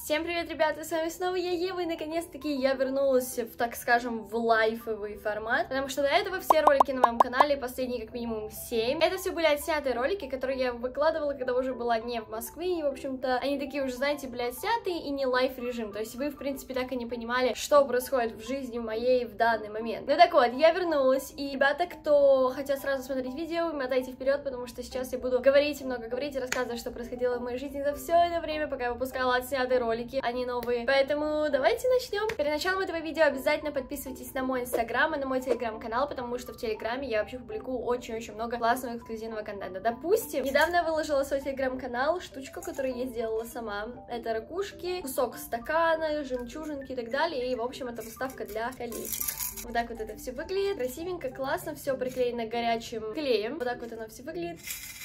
Всем привет, ребята, с вами снова я, Ева, и наконец-таки я вернулась в, так скажем, в лайфовый формат, потому что до этого все ролики на моем канале, последние как минимум 7, это все были отснятые ролики, которые я выкладывала, когда уже была не в Москве, и, в общем-то, они такие уже, знаете, были отснятые и не лайф-режим, то есть вы, в принципе, так и не понимали, что происходит в жизни моей в данный момент. Ну так вот, я вернулась, и, ребята, кто хотят сразу смотреть видео, мотайте вперед, потому что сейчас я буду много говорить и рассказывать, что происходило в моей жизни за все это время, пока я выпускала отснятые ролики, они новые. Поэтому давайте начнем. Перед началом этого видео обязательно подписывайтесь на мой инстаграм и на мой телеграм-канал, потому что в телеграме я вообще публикую очень-очень много классного эксклюзивного контента. Допустим, недавно я выложила свой телеграм-канал, штучку, которую я сделала сама. Это ракушки, кусок стакана, жемчужинки и так далее. И, в общем, это выставка для колечек. Вот так вот это все выглядит. Красивенько, классно, все приклеено горячим клеем. Вот так вот оно все выглядит.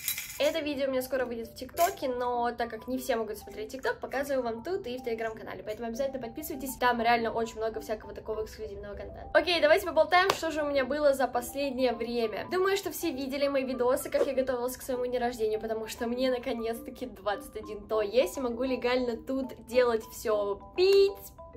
Это видео у меня скоро выйдет в ТикТоке, но так как не все могут смотреть ТикТок, показываю вам тут и в Телеграм-канале, поэтому обязательно подписывайтесь, там реально очень много всякого такого эксклюзивного контента. Окей, давайте поболтаем, что же у меня было за последнее время. Думаю, что все видели мои видосы, как я готовилась к своему дню рождения, потому что мне наконец-таки 21, то есть, и могу легально тут делать все, пить,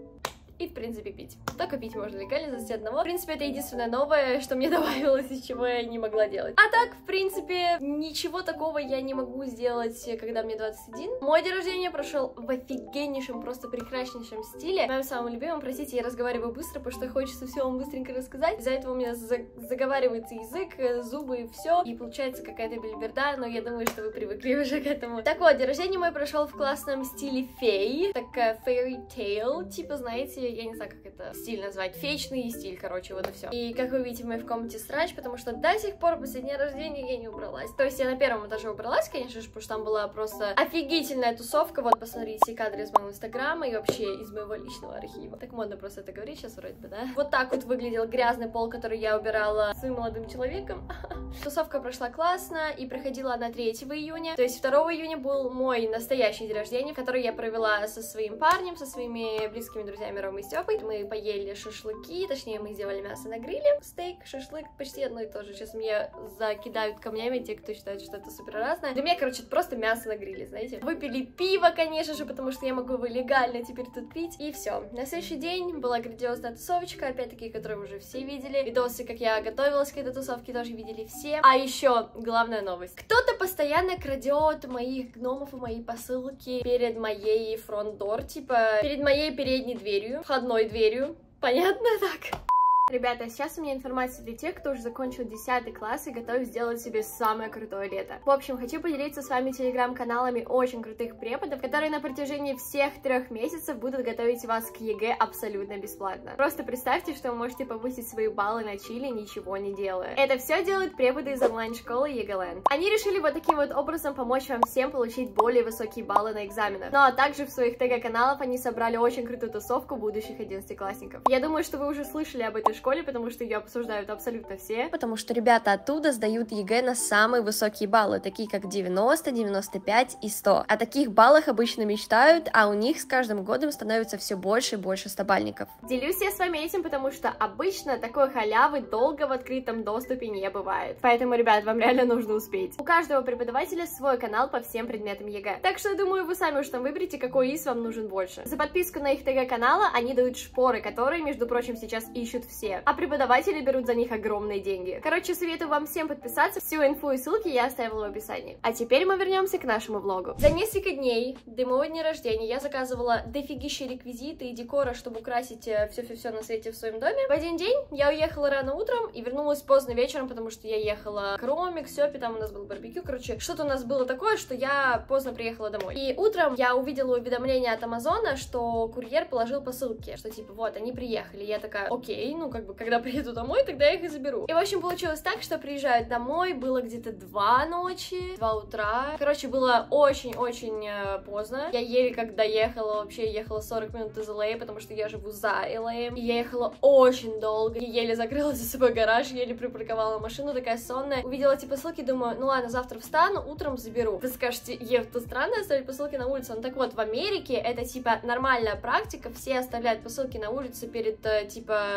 и, в принципе, пить. Только пить можно легально за 21. В принципе, это единственное новое, что мне добавилось, из чего я не могла делать. А так, в принципе, ничего такого я не могу сделать, когда мне 21. Мой день рождения прошел в офигеннейшем, просто прекраснейшем стиле. Моим самым любимым, простите, я разговариваю быстро, потому что хочется все вам быстренько рассказать. Из-за этого у меня заговаривается язык, зубы и все. И получается какая-то бельберда, но я думаю, что вы привыкли уже к этому. Так вот, день рождения мой прошел в классном стиле фей. Такая fairy tale, типа, знаете, я не знаю, как это стиль назвать, феечный стиль, короче, вот и все. И как вы видите, в моей комнате срач, потому что до сих пор после дня рождения я не убралась. То есть я на первом этаже убралась, конечно же, потому что там была просто офигительная тусовка. Вот, посмотрите кадры из моего инстаграма и вообще из моего личного архива. Так модно просто это говорить сейчас вроде бы, да? Вот так вот выглядел грязный пол, который я убирала своим молодым человеком. Тусовка прошла классно, и проходила она 3 июня. То есть 2 июня был мой настоящий день рождения, который я провела со своим парнем, со своими близкими друзьями Ромой и Степой. Мы поели шашлыки, точнее, мы сделали мясо на гриле. Стейк, шашлык, почти одно и то же. Сейчас меня закидают камнями те, кто считает, что это супер разное. Для меня, короче, это просто мясо на гриле, знаете. Выпили пиво, конечно же, потому что я могу его легально теперь тут пить. И все. На следующий день была грандиозная тусовочка, опять-таки, которую уже все видели. Видосы, как я готовилась к этой тусовке, тоже видели все. А еще главная новость. Кто-то постоянно крадет моих гномов и мои посылки перед моей фронт-дор, типа перед моей передней дверью, входной дверью. Понятно так? Ребята, сейчас у меня информация для тех, кто уже закончил 10 класс и готов сделать себе самое крутое лето. В общем, хочу поделиться с вами телеграм-каналами очень крутых преподов, которые на протяжении всех 3 месяцев будут готовить вас к ЕГЭ абсолютно бесплатно. Просто представьте, что вы можете повысить свои баллы на чили, ничего не делая. Это все делают преподы из онлайн-школы ЕГЭ-ленд. Они решили вот таким вот образом помочь вам всем получить более высокие баллы на экзаменах. Ну а также в своих ТГ-каналах они собрали очень крутую тусовку будущих 11-классников. Я думаю, что вы уже слышали об этой школе, потому что ее обсуждают абсолютно все. Потому что ребята оттуда сдают ЕГЭ на самые высокие баллы, такие как 90, 95 и 100. О таких баллах обычно мечтают, а у них с каждым годом становится все больше и больше 100-бальников. Делюсь я с вами этим, потому что обычно такой халявы долго в открытом доступе не бывает. Поэтому, ребят, вам реально нужно успеть. У каждого преподавателя свой канал по всем предметам ЕГЭ. Так что, думаю, вы сами уж там выберите, какой из вам нужен больше. За подписку на их ТГ-каналы они дают шпоры, которые, между прочим, сейчас ищут все. А преподаватели берут за них огромные деньги. Короче, советую вам всем подписаться. Всю инфу и ссылки я оставила в описании. А теперь мы вернемся к нашему влогу. За несколько дней до моего дня рождения я заказывала дофигища реквизиты и декора, чтобы украсить все-все-все на свете в своем доме. В один день я уехала рано утром и вернулась поздно вечером, потому что я ехала к Роме, к Сёпе, там у нас был барбекю. Короче, что-то у нас было такое, что я поздно приехала домой. И утром я увидела уведомление от Амазона, что курьер положил посылки, что типа вот, они приехали. Я такая, окей, ну как бы, когда приеду домой, тогда я их и заберу. И, в общем, получилось так, что приезжают домой, было где-то 2 ночи, 2 утра. Короче, было очень-очень поздно. Я еле как доехала, вообще ехала 40 минут из LA, потому что я живу за LA. И я ехала очень долго, и еле закрыла за собой гараж, еле припарковала машину, такая сонная. Увидела эти посылки, думаю, ну ладно, завтра встану, утром заберу. Вы скажете, Ев, это странно оставить посылки на улице? Ну так вот, в Америке это типа нормальная практика, все оставляют посылки на улице перед типа фронт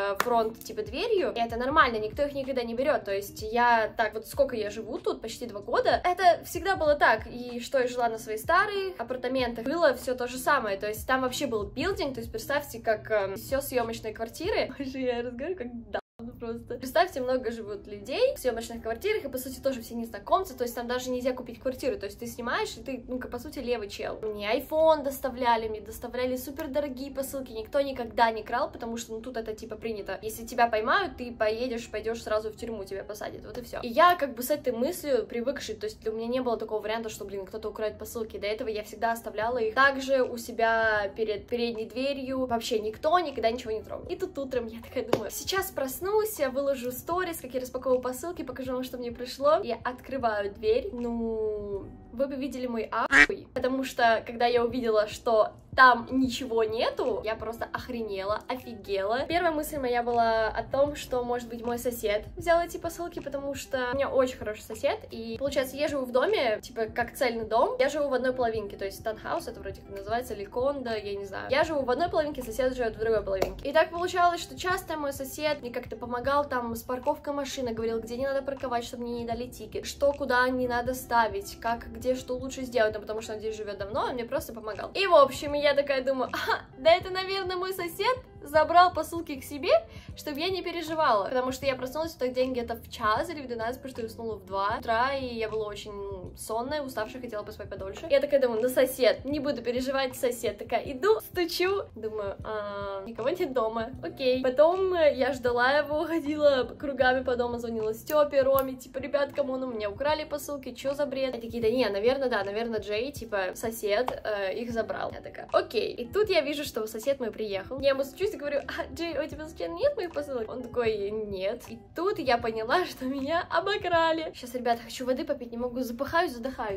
фронт, типа, дверью, и это нормально, никто их никогда не берет, то есть я так вот, сколько я живу тут, почти 2 года, это всегда было так, и что я жила на своих старых апартаментах, было все то же самое, то есть там вообще был билдинг, то есть представьте, как все съемочные квартиры, боже, я разговариваю как просто. Представьте, много живут людей в съемочных квартирах, и, по сути, тоже все незнакомцы, то есть там даже нельзя купить квартиру, то есть ты снимаешь, и ты, ну, по сути, левый чел. Мне iPhone доставляли, мне доставляли супер дорогие посылки, никто никогда не крал, потому что, ну, тут это, типа, принято. Если тебя поймают, ты пойдешь сразу в тюрьму, тебя посадят, вот и все. И я, как бы, с этой мыслью привыкшей, то есть у меня не было такого варианта, что, блин, кто-то украдет посылки, до этого я всегда оставляла их также у себя перед передней дверью, вообще никто никогда ничего не трогал. И тут утром я такая думаю, сейчас проснусь, я выложу сторис, как я распаковываю посылки, покажу вам, что мне пришло. Я открываю дверь, ну, вы бы видели мой ахуй, потому что, когда я увидела, что там ничего нету, я просто охренела, офигела. Первая мысль моя была о том, что, может быть, мой сосед взял эти посылки, потому что у меня очень хороший сосед, и, получается, я живу в доме, типа, как цельный дом, я живу в одной половинке, то есть таунхаус, это вроде как называется, или кондо, я не знаю. Я живу в одной половинке, сосед живет в другой половинке. И так получалось, что часто мой сосед мне как-то помогал там с парковкой машины, говорил, где не надо парковать, чтобы мне не дали тикет, что куда не надо ставить, как, где, что лучше сделать, ну, потому что он здесь живет давно, он мне просто помогал. И, в общем, я такая думаю, да это, наверное, мой сосед забрал посылки к себе, чтобы я не переживала, потому что я проснулась в тот день где-то в час или в 12, потому что я уснула в 2 утра, и я была очень, ну, сонная, уставшая, хотела поспать подольше. Я такая думаю, ну, сосед, не буду переживать, сосед. Такая, иду, стучу, думаю, никого нет дома, окей. Потом я ждала его, ходила кругами по дому, звонила Степе, Роме, типа, ребят, кому у меня украли посылки, что за бред? И такие, да не, наверное, да, наверное, Джей, типа, сосед их забрал. Я такая, окей. И тут я вижу, что сосед мой приехал. Я ему стучусь и говорю, Джей, у тебя случайно нет моих посылок? Он такой, нет. И тут я поняла, что меня обокрали. Сейчас, ребята, хочу воды попить, не могу, запыхаюсь, задыхаюсь.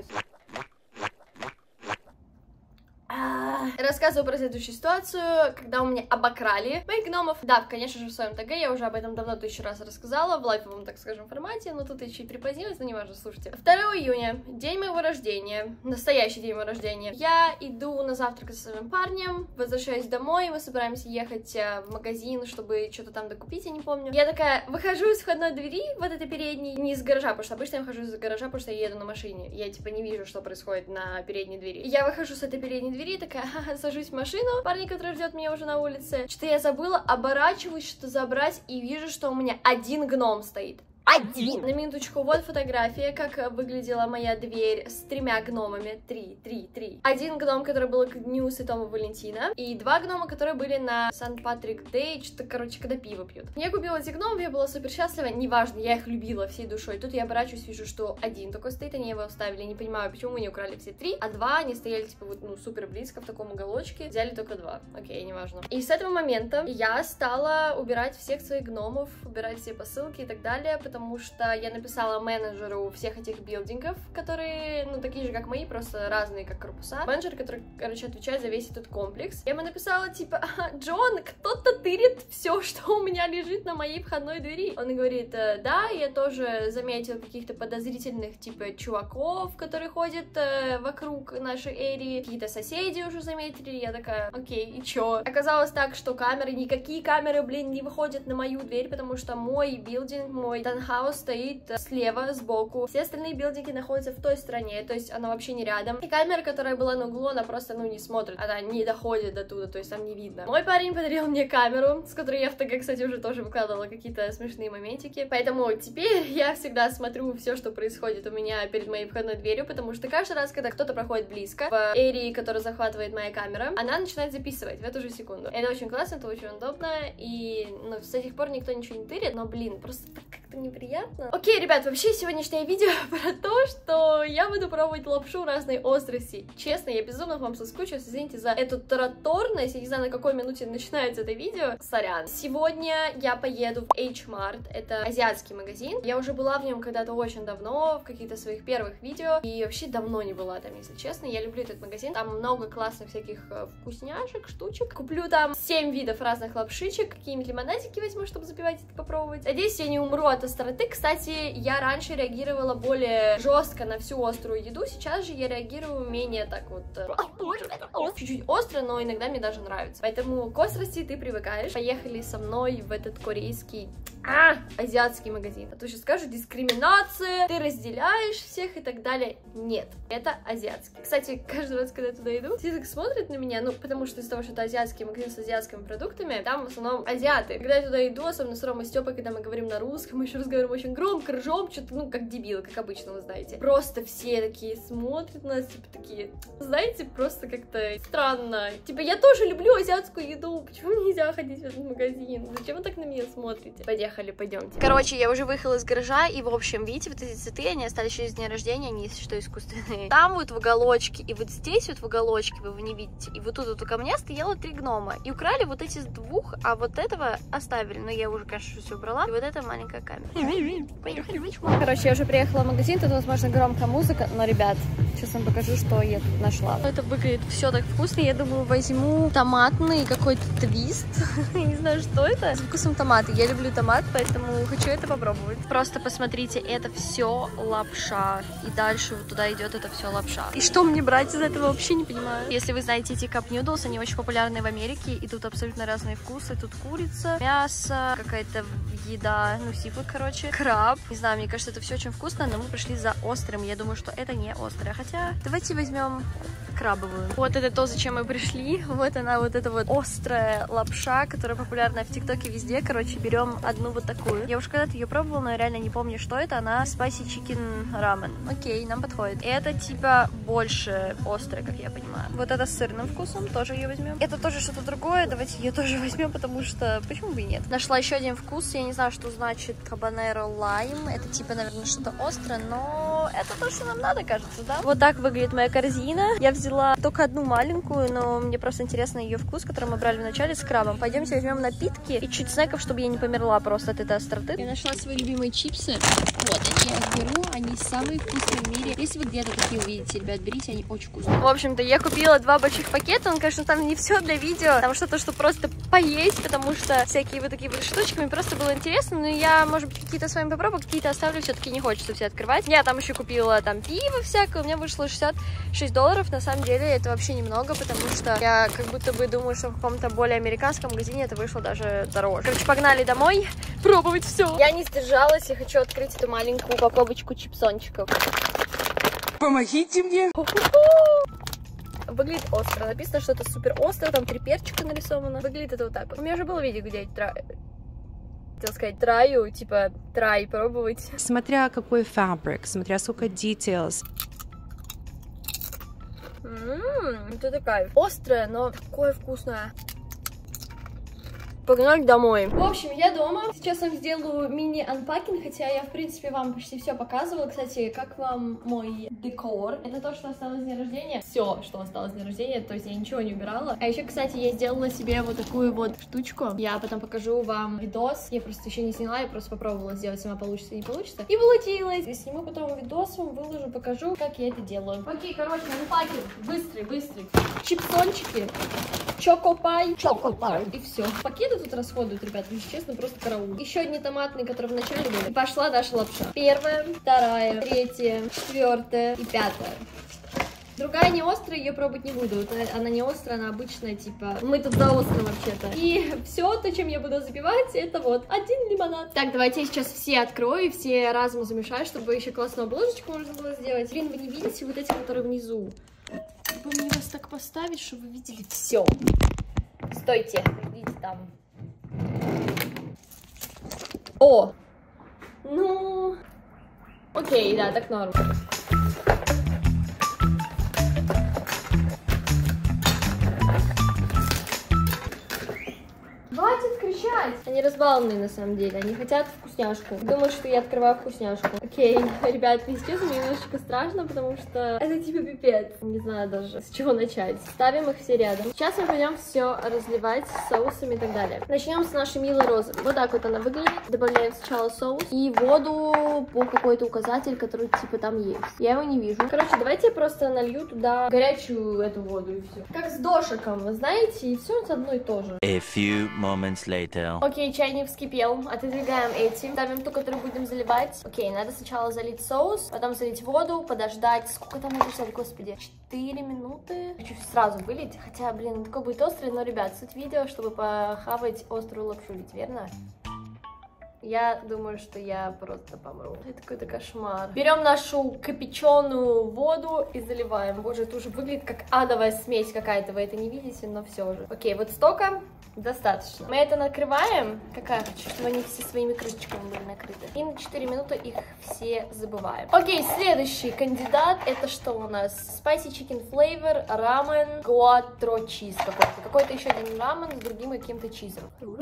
Рассказываю про следующую ситуацию, когда у меня обокрали моих гномов. Да, конечно же, в своем ТГ я уже об этом давно 1000 раз рассказала, в лайфовом, так скажем, формате, но тут я чуть припозднилась, но не важно, слушайте. 2 июня, день моего рождения, настоящий день моего рождения. Я иду на завтрак со своим парнем, возвращаюсь домой, мы собираемся ехать в магазин, чтобы что-то там докупить, я не помню. Я такая, выхожу из входной двери, вот этой передней, не из гаража, потому что обычно я выхожу из гаража, потому что я еду на машине. Я, типа, не вижу, что происходит на передней двери. Я выхожу с этой передней двери, такая, сажусь в машину, парень, который ждет меня уже на улице. Что-то я забыла, оборачиваюсь, что-то забрать, и вижу, что у меня 1 гном стоит. 1! На минуточку, вот фотография, как выглядела моя дверь с 3 гномами. 3. 1 гном, который был к Дню Святого Валентина, и 2 гнома, которые были на Сан-Патрик Дэй, что-то, короче, когда пиво пьют. Я купила эти гномов, я была супер счастлива, неважно, я их любила всей душой. Тут я оборачиваюсь, вижу, что 1 такой стоит, они его оставили, не понимаю, почему мы не украли все 3, а 2, они стояли, типа, вот, ну, супер близко в таком уголочке, взяли только 2. Окей, неважно. И с этого момента я стала убирать всех своих гномов, убирать все посылки и так далее, потому что я написала менеджеру всех этих билдингов, которые, ну, такие же, как мои, просто разные, как корпуса. Менеджер, который, короче, отвечает за весь этот комплекс. Я ему написала, типа, Джон, кто-то тырит все, что у меня лежит на моей входной двери. Он говорит, да, я тоже заметил каких-то подозрительных, типа, чуваков, которые ходят вокруг нашей эрии. Какие-то соседи уже заметили. Я такая, окей, и чё? Оказалось так, что никакие камеры, блин, не выходят на мою дверь, потому что мой билдинг, мой таунхаус стоит слева, сбоку. Все остальные билдинги находятся в той стороне, то есть она вообще не рядом. И камера, которая была на углу, она просто, ну, не смотрит. Она не доходит до туда, то есть там не видно. Мой парень подарил мне камеру, с которой я в ТГ, кстати, уже тоже выкладывала какие-то смешные моментики. Поэтому теперь я всегда смотрю все, что происходит у меня перед моей входной дверью, потому что каждый раз, когда кто-то проходит близко, в эрии, которую захватывает моя камера, она начинает записывать в эту же секунду. Это очень классно, это очень удобно, и, ну, с этих пор никто ничего не тырит, но, блин, просто как-то неприятно. Окей, ребят, вообще сегодняшнее видео про то, что я буду пробовать лапшу разной острости. Честно, я безумно вам соскучилась, извините за эту тараторность, я не знаю, на какой минуте начинается это видео, сорян. Сегодня я поеду в H-Mart, это азиатский магазин, я уже была в нем когда-то очень давно, в каких-то своих первых видео, и вообще давно не была там, если честно, я люблю этот магазин, там много классных всяких вкусняшек, штучек, куплю там 7 видов разных лапшичек, какие-нибудь лимонадики возьму, чтобы запивать это попробовать. Надеюсь, я не умру от остроты. Кстати, я раньше реагировала более жестко на всю острую еду, сейчас же я реагирую менее так вот чуть-чуть остро, но иногда мне даже нравится. Поэтому к острости ты привыкаешь. Поехали со мной в этот корейский азиатский магазин. А то сейчас скажу, дискриминация, ты разделяешь всех и так далее. Нет, это азиатский. Кстати, каждый раз, когда я туда иду, все так смотрят на меня, ну, потому что из-за того, что это азиатский магазин с азиатскими продуктами, там в основном азиаты. Когда я туда иду, особенно с Ромой и Стёпой, когда мы говорим на русском, мы еще разговариваем очень громко, ржем, что-то, ну, как дебилы, как обычно, вы знаете. Просто все такие смотрят на нас, типа, такие, знаете, просто как-то странно. Типа, я тоже люблю азиатскую еду, почему нельзя ходить в этот магазин? Зачем вы так на меня смотрите? Поехали, пойдемте. Короче, я уже выехала из гаража, и, в общем, видите, вот эти цветы, они остались еще из дня рождения, они, если что, искусственные. Там вот в уголочке, и вот здесь вот в уголочке, вы его не видите, и вот тут вот у камня стояло 3 гнома. И украли вот эти 2, а вот этого оставили. Но я уже, конечно, все убрала. И вот эта маленькая камера. Поехали. Короче, я уже приехала в магазин, тут, возможно, громкая музыка, но, ребят, сейчас вам покажу, что я тут нашла. Это выглядит все так вкусно. Я думаю, возьму томатный какой-то твист. Я не знаю, что это. С вкусом томата. Я люблю томат, поэтому хочу это попробовать. Просто посмотрите, это все лапша. И дальше вот туда идет это все лапша. И что мне брать из этого, вообще не понимаю. Если вы знаете эти cup noodles, они очень популярны в Америке. И тут абсолютно разные вкусы. Тут курица, мясо, какая-то еда, ну, сифуд, короче, краб. Не знаю, мне кажется, это все очень вкусно, но мы пришли за острым. Я думаю, что это не острое. Хотя, давайте возьмем крабовую. Вот это то, зачем мы пришли. Вот она, вот эта вот острая лапша, которая популярна в ТикТоке везде. Короче, берем одну вот такую. Я уже когда-то ее пробовала, но я реально не помню, что это. Она spicy chicken ramen. Окей, нам подходит. Это типа больше острая, как я понимаю. Вот это с сырным вкусом, тоже ее возьмем. Это тоже что-то другое, давайте ее тоже возьмем, потому что почему бы и нет. Нашла еще один вкус, я не знаю, что значит habanero lime. Это типа, наверное, что-то острое, но это то, что нам надо, кажется, да? Вот так выглядит моя корзина. Я взяла только одну маленькую, но мне просто интересно ее вкус, который мы брали в начале с крабом. Пойдемте возьмем напитки и чуть снеков, чтобы я не померла просто от этой остроты. Я нашла свои любимые чипсы. Вот, они я беру, они самые вкусные в мире. Если вы где-то такие увидите, ребят, берите, они очень вкусные. В общем-то, я купила 2 больших пакета. Он, конечно, там не все для видео. Там что-то, что просто поесть, потому что всякие вот такие вот штучки. Мне просто было интересно. Но я, может быть, какие-то с вами попробую, какие-то оставлю. Все-таки не хочется все открывать. Я там еще купила там пиво всякое. У меня вышло $66. На самом деле, это вообще немного, потому что я как будто бы думаю, что в каком-то более американском магазине это вышло даже дороже. Короче, погнали домой пробовать все. Я не сдержалась и хочу открыть эту маленькую упаковочку чипсончиков. Помогите мне! Выглядит остро. Написано, что это супер остро. Там 3 перчика нарисовано. Выглядит это вот так вот. У меня уже было видео, где я хотела сказать траю, типа трай пробовать. Смотря какой фабрик, смотря сколько details. Это кайф. Острое, но такое вкусное. Погнали домой. В общем, я дома. Сейчас вам сделаю мини-анпакинг, хотя я, в принципе, вам почти все показывала. Кстати, как вам мой декор? Это то, что осталось с дня рождения. Все, что осталось с дня рождения, то есть я ничего не убирала. А еще, кстати, я сделала себе вот такую вот штучку. Я потом покажу вам видос. Я просто еще не сняла, я просто попробовала сделать, сама получится и не получится. И получилось. Я сниму потом видос, вам выложу, покажу, как я это делаю. Окей, короче, анпакинг. Быстрый. Чипсончики. Чокопай. И все. Пакеты тут расходуют, ребят, если честно, просто караул. Еще одни томатные, которые в начале были. Пошла наша лапша. 1, 2, 3, 4 и 5. Другая не острая, ее пробовать не буду. Вот она не острая, она обычная, типа, мы тут за острым вообще-то. И все, то, чем я буду запивать, это вот 1 лимонад. Так, давайте я сейчас все открою, все разом замешаю, чтобы еще классную обложечку можно было сделать. Блин, вы не видите вот эти, которые внизу? Бы мне вас так поставить, чтобы вы видели все. Стойте, видите там. О! Ну... Окей, да, так норм. Хватит кричать! Они разбалованные на самом деле, они хотят вкусняшку. Думаю, что я открываю вкусняшку. Окей, ребят, если честно, мне немножечко страшно, потому что это типа пипец. Не знаю даже, с чего начать. Ставим их все рядом. Сейчас мы пойдем все разливать с соусами и так далее. Начнем с нашей милой розы. Вот так вот она выглядит. Добавляем сначала соус и воду по какой-то указатель, который типа там есть. Я его не вижу. Короче, давайте я просто налью туда горячую эту воду и все. Как с дошиком, вы знаете, и все это одно и то же. A few moments later. now. Окей, чайник вскипел. Отодвигаем эти. Ставим ту, которую будем заливать. Окей, надо сначала залить соус, потом залить воду, подождать. Сколько там надо ждать, господи? 4 минуты. Хочу сразу вылить. Хотя, блин, такой будет острый, но, ребят, суть видео, чтобы похавать острую лапшу, ведь верно? Я думаю, что я просто помру. Это какой-то кошмар. Берем нашу кипяченую воду и заливаем. Боже, это уже выглядит как адовая смесь какая-то. Вы это не видите, но все же. Окей, вот столько достаточно. Мы это накрываем. Какая хочу, чтобы они все своими крышечками были накрыты. И на 4 минуты их все забываем. Окей, следующий кандидат. Это что у нас? Spicy chicken flavor, рамен, quattro cheese какой-то. Какой-то еще один рамен с другим каким-то чизом.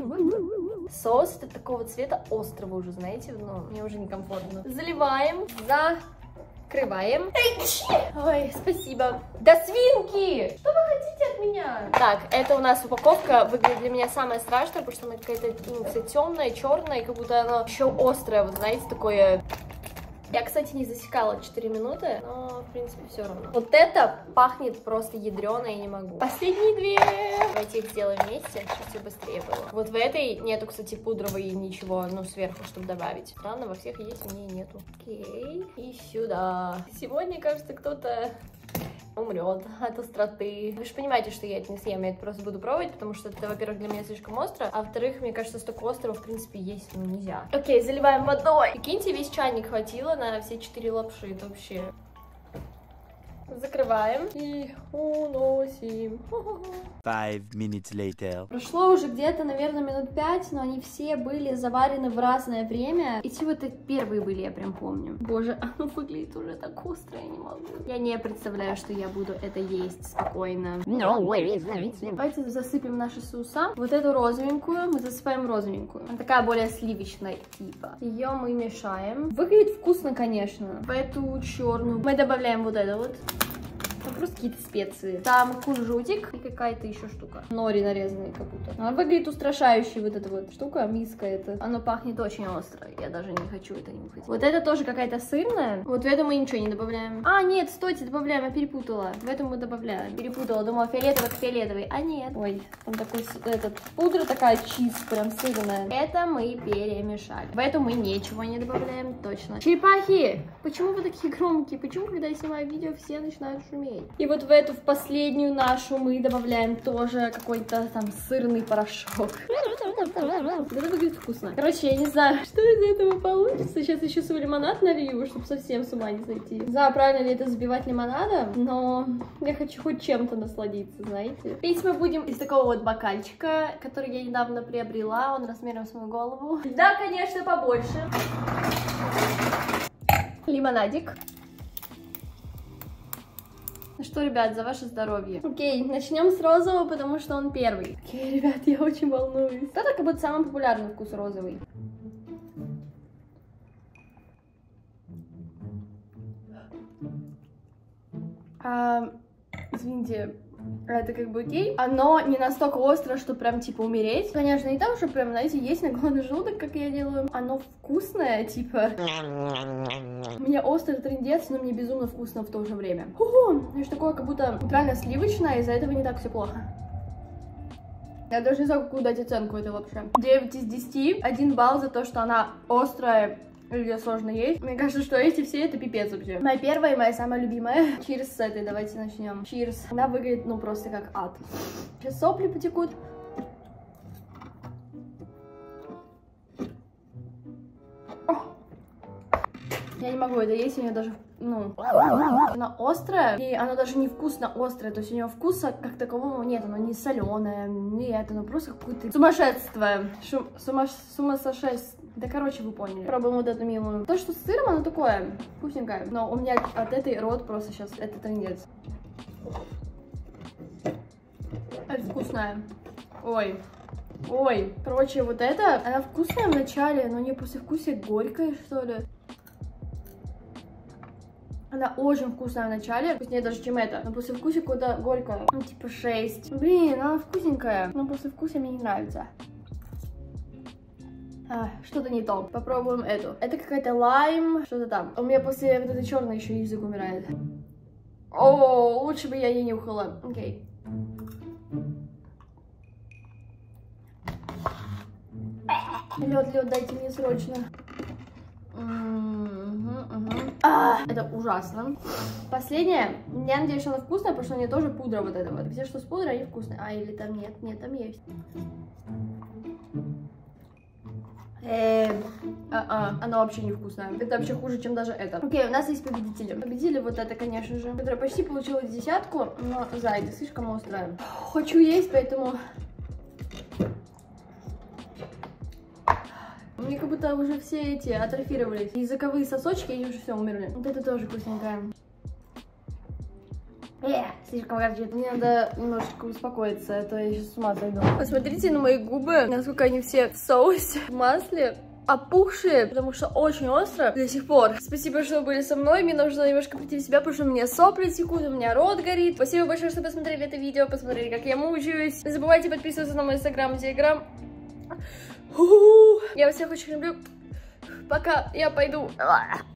Соус это такого цвета острого уже, знаете, ну, мне уже некомфортно. Заливаем, закрываем. Ой, спасибо. До свинки! Что вы хотите от меня? Так, это у нас упаковка, выглядит для меня самое страшное, потому что она какая-то, ну, вся темная, черная, и как будто она еще острая, вот знаете, такое... Я, кстати, не засекала 4 минуты, но, в принципе, все равно. Вот это пахнет просто ядрено, я не могу. Последние 2. Давайте их сделаем вместе, чтобы все быстрее было. Вот в этой нету, кстати, пудровой ничего, ну, сверху, чтобы добавить. Странно, во всех есть, у меня нету. Окей, и сюда. Сегодня, кажется, кто-то... умрет от остроты. Вы же понимаете, что я это не съем, я это просто буду пробовать, потому что это, во-первых, для меня слишком остро, а во-вторых, мне кажется, столько острого, в принципе, есть ну, нельзя. Окей, заливаем водой. Прикиньте, весь чайник хватило на все 4 лапши, это вообще... Закрываем и уносим. 5 minutes later. Прошло уже где-то, наверное, минут 5, но они все были заварены в разное время. Эти вот первые были, я прям помню. Боже, оно выглядит уже так остро, я не могу. Я не представляю, что я буду это есть спокойно. Давайте засыпем наши соуса. Вот эту розовенькую мы засыпаем розовенькую. Она такая более сливочная типа. Ее мы мешаем. Выглядит вкусно, конечно. В эту черную мы добавляем вот это вот. Там просто какие-то специи. Там кунжутик и какая-то еще штука. Нори нарезанные как будто. Она выглядит устрашающей, вот эта вот штука, миска это. Оно пахнет очень остро. Я даже не хочу это нюхать. Вот это тоже какая-то сырная. Вот в это мы ничего не добавляем. А, нет, стойте, добавляем, я перепутала. В этом мы добавляем. Перепутала, думала фиолетовый к фиолетовый. А нет. Ой, там такой, пудра такая чиз, прям сырная. Это мы перемешали. В эту мы ничего не добавляем, точно. Черепахи! Почему вы такие громкие? Почему, когда я снимаю видео, все начинают шуметь? И вот в эту, в последнюю нашу мы добавляем тоже какой-то там сырный порошок. Это выглядит вкусно. Короче, я не знаю, что из этого получится. Сейчас еще свой лимонад налью, чтобы совсем с ума не сойти. Не знаю, правильно ли это забивать лимонадом, но я хочу хоть чем-то насладиться, знаете. Пить мы будем из такого вот бокальчика, который я недавно приобрела. Он размером с мою голову. Да, конечно, побольше. Лимонадик. Ну что, ребят, за ваше здоровье. Окей, начнем с розового, потому что он первый. Окей, ребят, я очень волнуюсь. Это как будто самый популярный вкус розовый. Извините, это как бы окей. Оно не настолько остро, что прям типа умереть. Конечно, не так, что прям, знаете, есть на голодный желудок, как я делаю. Оно вкусное, типа. У меня острый трындец, но мне безумно вкусно в то же время. Знаешь, такое как будто натурально сливочное, из-за этого не так все плохо. Я даже не знаю, какую дать оценку это вообще. 9 из 10. 1 балл за то, что она острая. Ее сложно есть. Мне кажется, что эти все это пипец вообще. Моя первая и моя самая любимая. Чирс с этой, давайте начнем. Чирс. Она выглядит, ну, просто как ад. Сейчас сопли потекут. Я не могу это есть, у нее даже, ну, она острая, и она даже не вкусно острая, то есть у нее вкуса как такового нет, она не соленая, не это, ну просто какое-то сумасшествие, сумасшествие. Да, короче, вы поняли. Пробуем вот эту милую. То, что с сыром, оно такое вкусненькое, но у меня от этой рот просто сейчас, это трындец. Это вкусная. Ой. Ой. Короче, вот это, она вкусная в начале, но не послевкусие горькое, что ли. Она очень вкусная в начале, вкуснее даже, чем это. Но послевкусие какое-то горькое. Ну, типа 6. Блин, она вкусненькая. Но послевкусие мне не нравится. Что-то не то. Попробуем эту. Это какая-то лайм, что-то там. У меня после вот этой черной еще язык умирает. О, лучше бы я не нюхала. Окей. Лед, дайте мне срочно. Это ужасно. Последнее. Я надеюсь, что она вкусная, потому что у нее тоже пудра вот эта вот. Все, что с пудрой, они вкусные. А, или там нет? Нет, там есть. Она вообще не вкусная. Это вообще хуже, чем даже это. Окей, у нас есть победители. Победили вот это, конечно же, которая почти получила 10, но зай, это слишком острая. Хочу есть, поэтому... Мне как будто уже все эти атрофировались. Языковые сосочки, и уже все умерли. Вот это тоже вкусненькое. Слишком горчит. Мне надо немножечко успокоиться, а то я сейчас с ума сойду. Посмотрите на мои губы, насколько они все в соусе, в масле, опухшие, потому что очень остро до сих пор. Спасибо, что были со мной. Мне нужно немножко прийти в себя, потому что у меня сопли текут, у меня рот горит. Спасибо большое, что посмотрели это видео, посмотрели, как я мучаюсь. Не забывайте подписываться на мой инстаграм, телеграм. Я вас всех очень люблю. Пока, я пойду.